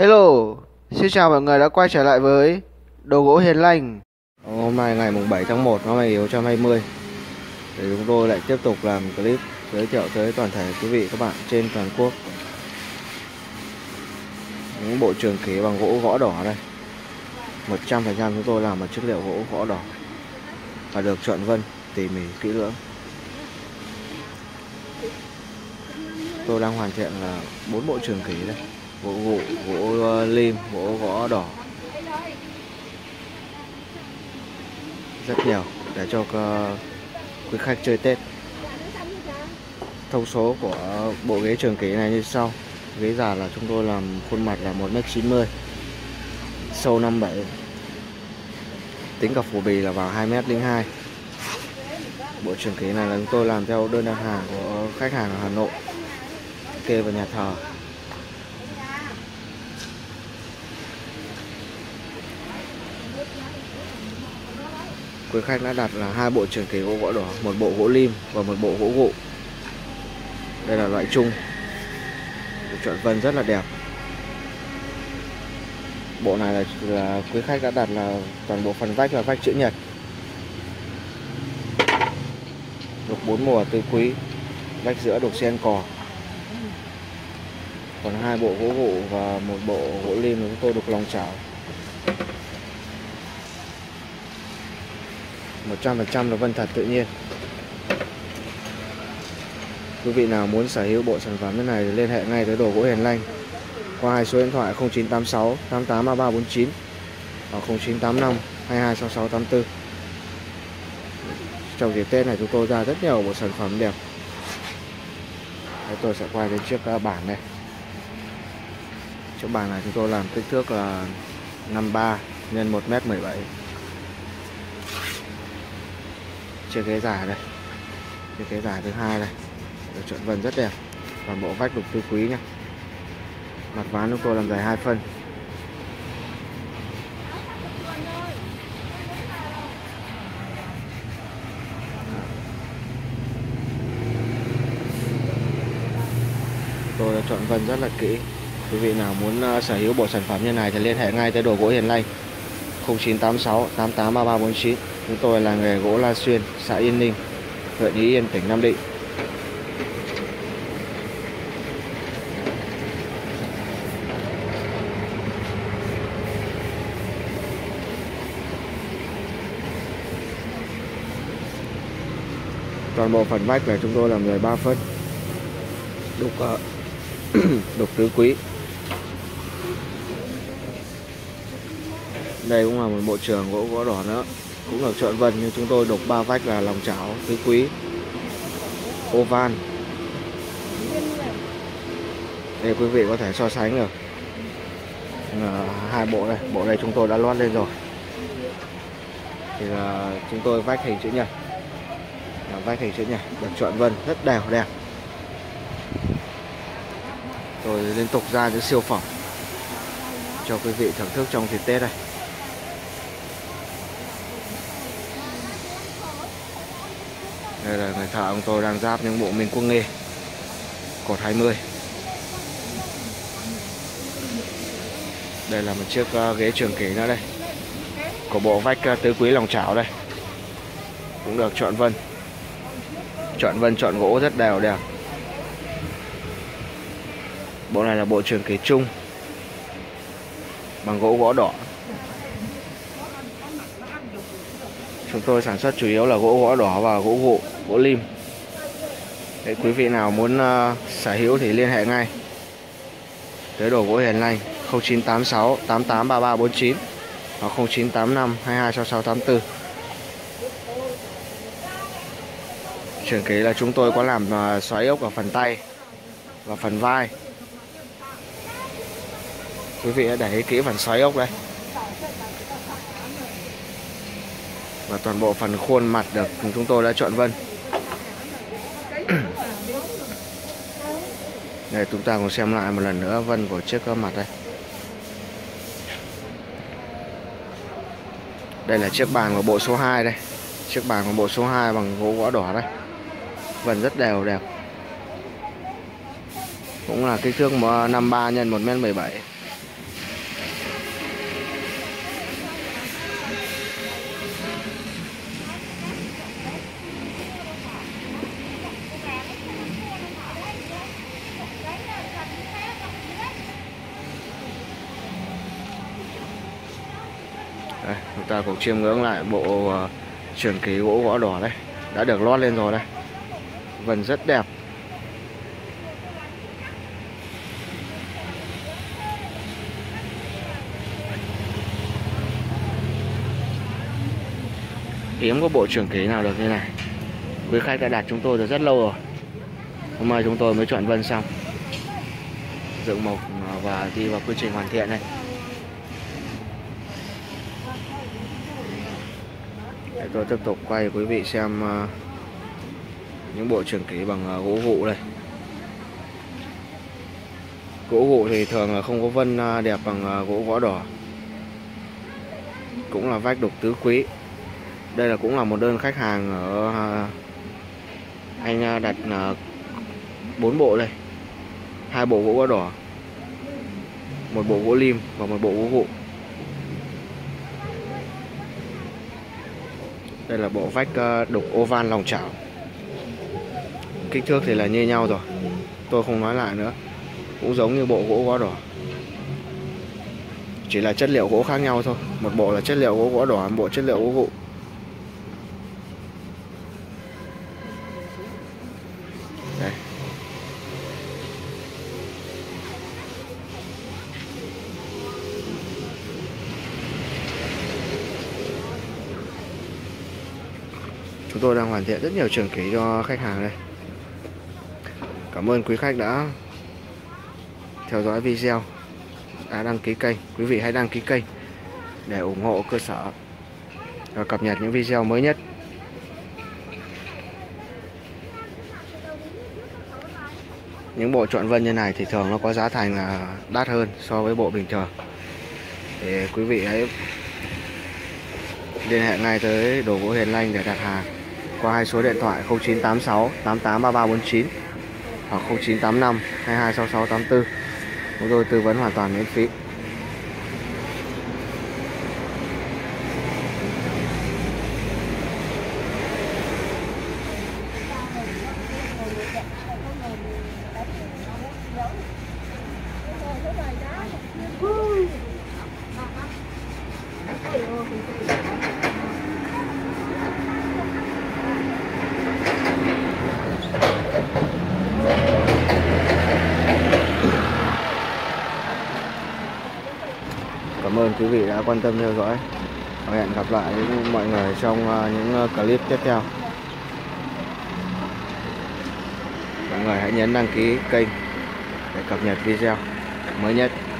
Hello, xin chào mọi người đã quay trở lại với Đồ gỗ Hiền Lành. Hôm nay ngày mùng 7 tháng 1 năm 2020 thì chúng tôi lại tiếp tục làm clip giới thiệu tới toàn thể quý vị các bạn trên toàn quốc những bộ trường kỷ bằng gỗ gõ đỏ đây. 100% chúng tôi làm bằng chất liệu gỗ gõ đỏ và được chọn vân tỉ mỉ kỹ lưỡng. Tôi đang hoàn thiện là 4 bộ trường kỷ đây. Gỗ gụ, gỗ lim, gỗ gõ đỏ, rất nhiều để cho quý khách chơi Tết. Thông số của bộ ghế trường kỷ này như sau. Ghế già là chúng tôi làm khuôn mặt là 1m90, sâu 57, tính cả phủ bì là vào 2m02. Bộ trường kỷ này là chúng tôi làm theo đơn đặt hàng của khách hàng ở Hà Nội, kê vào nhà thờ. Quý khách đã đặt là 2 bộ trường kỷ gỗ gõ đỏ, một bộ gỗ lim và một bộ gỗ gụ. Đây là loại chung, chọn vân rất là đẹp. Bộ này là quý khách đã đặt là toàn bộ phần vách là vách chữ nhật, đục 4 mùa tứ quý, vách giữa đục sen cò. Còn 2 bộ gỗ gụ và một bộ gỗ lim chúng tôi đục lòng chảo. 100% là vân thật tự nhiên. Quý vị nào muốn sở hữu bộ sản phẩm như này thì liên hệ ngay tới Đồ gỗ Hiền Lành qua 2 số điện thoại 0986 883349 và 0985 226684. Trong dịp Tết này chúng tôi ra rất nhiều bộ sản phẩm đẹp. Tôi sẽ quay đến chiếc bảng này. Chiếc bảng này chúng tôi làm kích thước là 53 x 1m17. Chiếc ghế dài đây, chiếc ghế dài thứ hai đây, được chọn vân rất đẹp. Toàn bộ vách đục tứ quý nhá. Mặt ván chúng tôi làm dài 2 phân. Tôi đã chọn vân rất là kỹ. Quý vị nào muốn sở hữu bộ sản phẩm như này thì liên hệ ngay tới Đồ gỗ Hiền Lành 0986 883349. Chúng tôi là nghề gỗ La Xuyên, xã Yên Ninh, huyện Ý Yên, tỉnh Nam Định. Toàn bộ phần vách này chúng tôi làm 13 phân, đục đục tứ quý. Đây cũng là một bộ trường gỗ gõ đỏ nữa, cũng được chọn vân, nhưng chúng tôi đục 3 vách là lòng chảo, tứ quý, oval. Đây quý vị có thể so sánh được 2 bộ đây. Bộ này chúng tôi đã lót lên rồi thì là chúng tôi vách hình chữ nhật, vách hình chữ nhật được chọn vân rất đều đẹp. Tôi liên tục ra những siêu phẩm cho quý vị thưởng thức trong dịp Tết này. Đây là người thợ của tôi đang ráp những bộ Minh Quốc Nghê cột 20. Đây là một chiếc ghế trường kỷ nữa đây, của bộ vách tứ quý lòng chảo đây, cũng được chọn vân. Chọn vân chọn gỗ rất đều đẹp. Bộ này là bộ trường kỷ chung bằng gỗ gõ đỏ. Chúng tôi sản xuất chủ yếu là gỗ gõ đỏ và gỗ gụ, gỗ lim. Để quý vị nào muốn sở hữu thì liên hệ ngay tới Đồ gỗ Hiền Lành 0986 883349 và 0985 226684. Trường kỷ là chúng tôi có làm xoáy ốc ở phần tay và phần vai. Quý vị hãy để ý kỹ phần xoáy ốc đây. Và toàn bộ phần khuôn mặt được chúng tôi đã chọn vân. Đây, chúng ta cùng xem lại một lần nữa vân của chiếc mặt đây. Đây là chiếc bàn của bộ số 2 đây. Chiếc bàn của bộ số 2 bằng gỗ gõ đỏ đây. Vân rất đều đẹp. Cũng là kích thước 53 x 1m17. Đây, chúng ta cùng chiêm ngưỡng lại bộ trường ký gỗ gõ đỏ đây, đã được lót lên rồi đây, vân rất đẹp. Hiếm có bộ trường ký nào được như này. Quý khách đã đặt chúng tôi từ rất lâu rồi. Hôm nay chúng tôi mới chọn vân xong, dựng mộc và đi vào quy trình hoàn thiện này. Để tôi tiếp tục quay quý vị xem những bộ trường ký bằng gỗ gụ đây. Gỗ gụ thì thường là không có vân đẹp bằng gỗ gõ đỏ. Cũng là vách đục tứ quý. Đây là cũng là một đơn khách hàng ở anh đặt 4 bộ đây, 2 bộ gỗ gõ đỏ, 1 bộ gỗ lim và 1 bộ gỗ gụ. Đây là bộ vách đục oval lòng chảo. Kích thước thì là như nhau rồi, tôi không nói lại nữa. Cũng giống như bộ gỗ gõ đỏ, chỉ là chất liệu gỗ khác nhau thôi. Một bộ là chất liệu gỗ gõ đỏ, một bộ chất liệu gỗ gụ. Đây. Chúng tôi đang hoàn thiện rất nhiều trường ký cho khách hàng đây. Cảm ơn quý khách đã theo dõi video, đã đăng ký kênh. Quý vị hãy đăng ký kênh để ủng hộ cơ sở và cập nhật những video mới nhất. Những bộ trọn vân như này thì thường nó có giá thành là đắt hơn so với bộ bình thường. Thì quý vị hãy liên hệ ngay tới Đồ Gỗ Hiền Lanh để đặt hàng qua 2 số điện thoại 0986 883349 hoặc 0985 226684. Chúng tôi tư vấn hoàn toàn miễn phí. Cảm ơn quý vị đã quan tâm theo dõi. Và hẹn gặp lại với mọi người trong những clip tiếp theo. Mọi người hãy nhấn đăng ký kênh để cập nhật video mới nhất.